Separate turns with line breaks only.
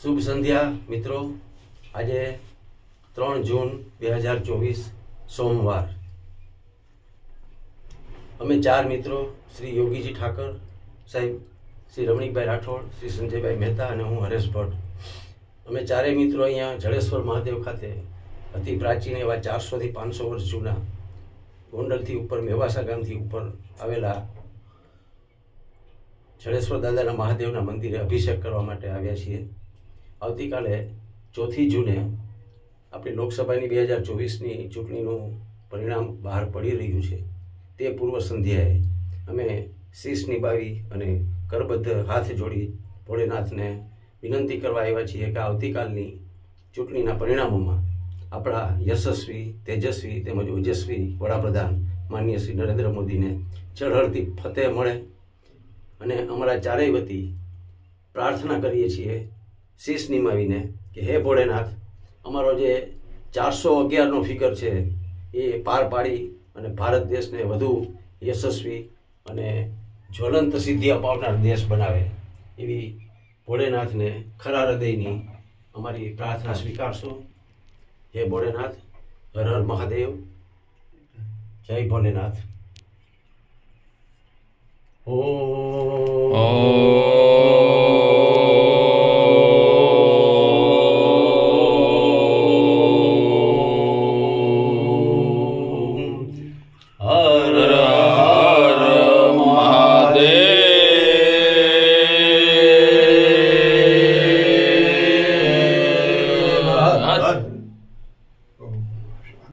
શુભ સંધ્યા મિત્રો। આજે 3 જૂન 2024 સોમવાર। અમે 4 મિત્રો શ્રી યોગીજી ઠાકર સાહેબ, શ્રી રમણીકભાઈ રાઠોડ, શ્રી સંજયભાઈ મહેતા અને હું હરેશ ભટ્ટ। અમે ચારેય મિત્રો અહીંયા જડેશ્વર મહાદેવ ખાતે અતિ પ્રાચીન એવા 400 થી 500 વર્ષ જૂના ગોંડલથી ઉપર મેવાસા ગામથી ઉપર આવેલા જડેશ્વર દાદાના મહાદેવના મંદિરે અભિષેક કરવા માટે આવ્યા છીએ। આવતીકાલે 4 જૂને આપણી લોકસભાની 2024ની ચૂંટણીનું પરિણામ બહાર પડી રહ્યું છે। તે પૂર્વ સંધ્યાએ અમે શીશ નિભાવી અને કરબદ્ધ હાથ જોડી ભોળેનાથને વિનંતી કરવા આવ્યા છીએ કે આવતીકાલની ચૂંટણીના પરિણામોમાં આપણા યશસ્વી, તેજસ્વી તેમજ ઓજસ્વી વડાપ્રધાન માનનીય શ્રી નરેન્દ્ર મોદીને ચઢળતી ફતેહ મળે અને અમારા ચારેય વતી પ્રાર્થના કરીએ છીએ શીશ નિમાવીને કે હે ભોળેનાથ, અમારો જે 411નો ફિગર છે એ પાર પાડી અને ભારત દેશને વધુ યશસ્વી અને જ્વલંત સિદ્ધિ અપાવનાર દેશ બનાવે એવી ભોળેનાથને ખરા હૃદયની અમારી પ્રાર્થના સ્વીકારશો। હે ભોળેનાથ, હર હર મહાદેવ, જય ભોલેનાથ।